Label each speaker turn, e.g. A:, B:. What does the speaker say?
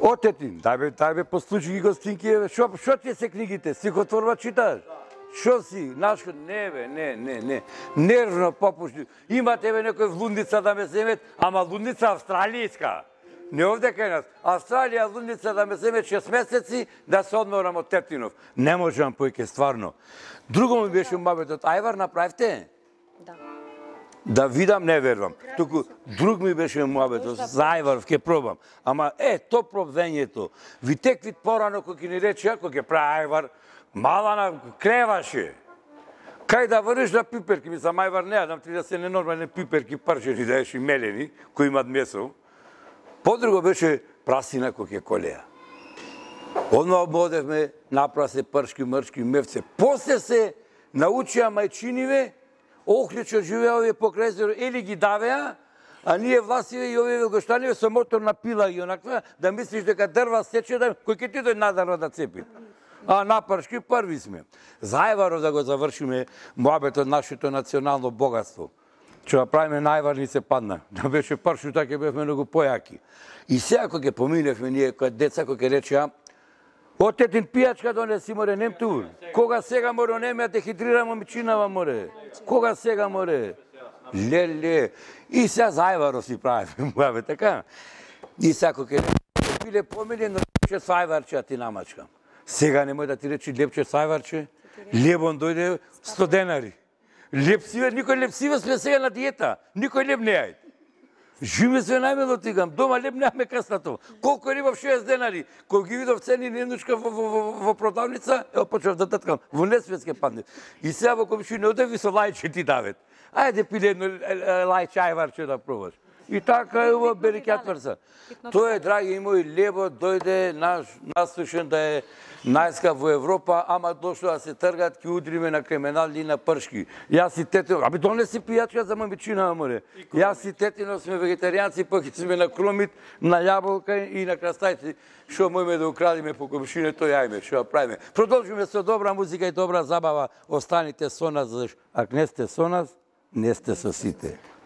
A: Отетин, дай бе, послушай ги гостинки, шо ти се книгите? Стихотворба читаш? Шо си? Нашко? Не бе, не. Нервно попушни. Има тебе некој в лудница да ме земет, ама лудница австралијска. Не овде кај нас. Австралија лудница да ме земет 6 месеци да се одморам од Тетинов. Не можам појке, стварно. Друго ми беше мабетот, ајвар направите?
B: Да.
A: Да видам, не верувам. Туку друг ми беше муабетот, за ајвар, ќе пробам. Ама то пробвењето. Витек вид порано кој ќе ни рече, ако ќе прави ајвар, мала на креваше. Кај да врнеш на пиперки, мислам, ајвар не јадам, ти да се ненормални пиперки парчени, да еш и мелени, кои имат месо. Подруго беше прасина кој ќе колеја. Одма ободевме, направа се пршки, мршки, мевце. После се научија мајчиниве, охличо живеа овие покрај езеро, или ги давеа, а ние власиве и овие велгоштаниве со моторна пила и онаква, да мислиш дека дрва сече, да кој ќе ти дојде надарно да цепи. А на пршки први сме. За ајваров да го завршиме муабетот нашето национално богатство. Што правиме највар ни се падна. Да беше пршу, така бевме многу појаки. И сега кога ќе поминевме ние кога деца кога ќе речеа отетин пијачка донеси море, нем ту. Кога сега море, нем ја те хидрира момичинава море. Кога сега море. Леле. И сега за ајваров си правиме муабет, така. И сега кога ќе биле помилено лепче со ајварче, а ти намачкам. Сега немој да ти речи лепче со ајварче. Лебон дојде 100 денари. Лепсиве, никој лепсиве сме сега на диета. Никој леп не јајде. Живе се најмело тигам, дома леп неаме каснато. Колко рибав 6 денари. Кога ги видов цени ненучка во продавница, почнав да таткам. Во несветске падне. И сега во комшина одеви со лајче ти давет. Ајде пиле едно лајче ајварче да пробаш. И така е ово берикјатврса. Тоа е, драги мои, лебо дојде наслушен да е најскап во Европа, ама дошло да се тргат, ќе удриме на криминални и на пршки. Јас и Тетино, абе донеси пијачка за момичина, море. Јас и Тетино сме вегетаријанци, пак сме на кромит, на јаболка и на крастајци. Шо мојме да украдиме по комшине, тој јајме, шо правиме. Продолжиме со добра музика и добра забава. Останите со нас, ако не сте со нас, не сте со сите.